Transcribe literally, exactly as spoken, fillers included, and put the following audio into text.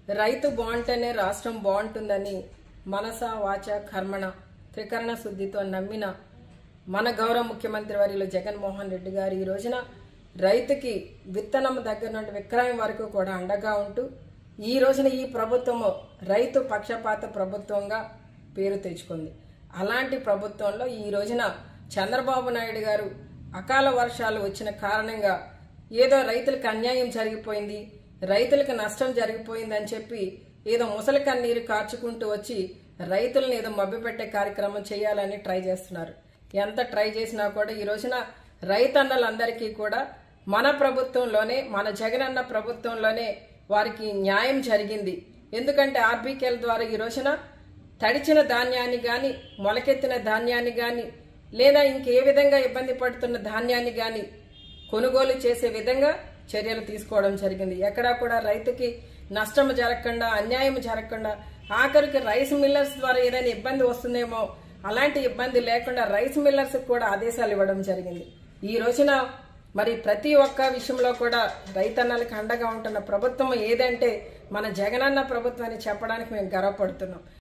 రైతు బాగుంటేనే రాష్ట్రం బాగుంటుందని మనస వాచ కర్మణ త్రికరణ శుద్ధితో నమ్మిన మన గౌరవ ముఖ్యమంత్రి వర్యులు జగన్మోహన్ రెడ్డి గారు ఈ రోజున రైతుకి విత్తనం దగ్గర నుండి విక్రయం వరకు కూడా అండగా ఉంటూ ఈ రోజున ఈ ప్రభుత్వము రైతు పక్షపాత ప్రభుత్వంగా పేరు తెచ్చుకుంది. అలాంటి ప్రభుత్వంలో ఈ రోజున చంద్రబాబు నాయుడు గారు అకాల వర్షాలు వచ్చిన కారణంగా ఏదో రైతులకు అన్యాయం జరిగిపోయింది, రైతులకు నష్టం జరిగిపోయిందని చెప్పి ఏదో ముసలి కన్నీరు కార్చుకుంటూ వచ్చి రైతులను ఏదో మభ్యపెట్టే కార్యక్రమం చేయాలని ట్రై చేస్తున్నారు. ఎంత ట్రై చేసినా కూడా ఈ రోజున రైతన్నలందరికీ కూడా మన ప్రభుత్వంలోనే, మన జగనన్న ప్రభుత్వంలోనే వారికి న్యాయం జరిగింది. ఎందుకంటే ఆర్బీకేల ద్వారా ఈ రోజున తడిచిన ధాన్యాన్ని గాని, మొలకెత్తిన ధాన్యాన్ని గాని, లేదా ఇంకే విధంగా ఇబ్బంది పడుతున్న ధాన్యాన్ని గాని కొనుగోలు చేసే విధంగా చర్యలు తీసుకోవడం జరిగింది. ఎక్కడా కూడా రైతుకి నష్టం జరగకుండా, అన్యాయం జరగకుండా, ఆఖరికి రైస్ మిల్లర్స్ ద్వారా ఏదైనా ఇబ్బంది వస్తుందేమో అలాంటి ఇబ్బంది లేకుండా రైస్ మిల్లర్స్ కూడా ఆదేశాలు ఇవ్వడం జరిగింది. ఈ రోజున మరి ప్రతి ఒక్క విషయంలో కూడా రైతన్నలకు అండగా ఉంటున్న ప్రభుత్వం ఏదంటే మన జగనన్న ప్రభుత్వం అని చెప్పడానికి మేము గర్వపడుతున్నాం.